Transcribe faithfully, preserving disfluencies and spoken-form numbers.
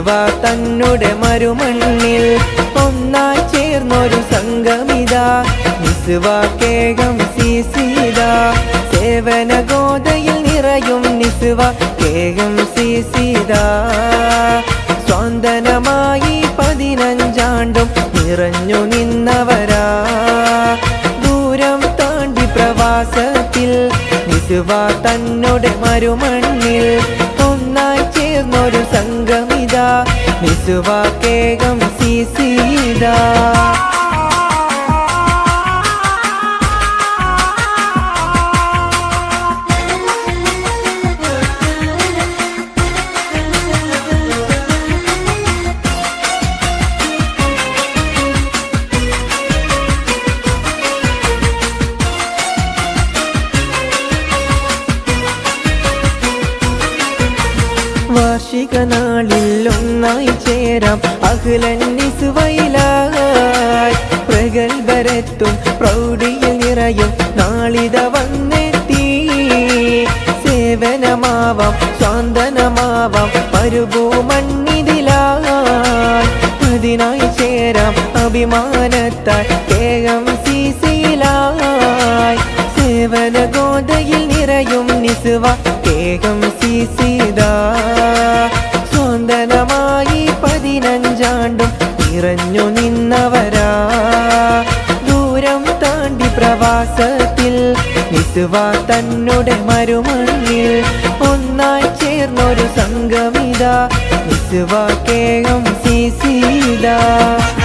Nizwa തന്നുടെ മരുമണ്ണിൽ ഒന്നായി ചേർന്നൊരു സംഗമിതാ നിസ്വ കേകം സീസീതാ സേവന ഗോതയിൽ നിറയും നിസ്വ കേകം സീസീതാ സ്വാന്തനമായി പതിനഞ്ചാണ്ടും നിറഞ്ഞു നിന്നവരാ ദൂരം താണ്ടി പ്രവാസത്തിൽ നിസ്വ തന്നുടെ മരുമണ്ണിൽ ഒന്നായി ചേർന്നൊരു സംഗമിതാ നിസ്വ കേകം സീസീതാ വാർഷിക നാളിൽ ഒന്നായി ചേരാം അഖിലൻ നിസ്വയിലായി പ്രഗൽഭരെത്തും പ്രൗഢിയിൽ നിറയും നാളിത വന്നെത്തി സേവനമാവാം സ്വാന്തനമാവാം മരുഭൂമണ്ണിതിലായി അതിനായി ചേരാം അഭിമാനത്താൽ കേകം സീസീലായി സേവന ഗോതയിൽ നിറയും നിസ്വ കേകം സീസീതാ സ്വാന്തനമായി പതിനഞ്ചാണ്ടും നിറഞ്ഞു നിന്നവരാ ദൂരം താണ്ടി പ്രവാസത്തിൽ നിസ്വ തന്നുടെ മരുമണ്ണിൽ ഒന്നായി ചേർന്നൊരു സംഗമിതാ നിസ്വ കേകം സീസീതാ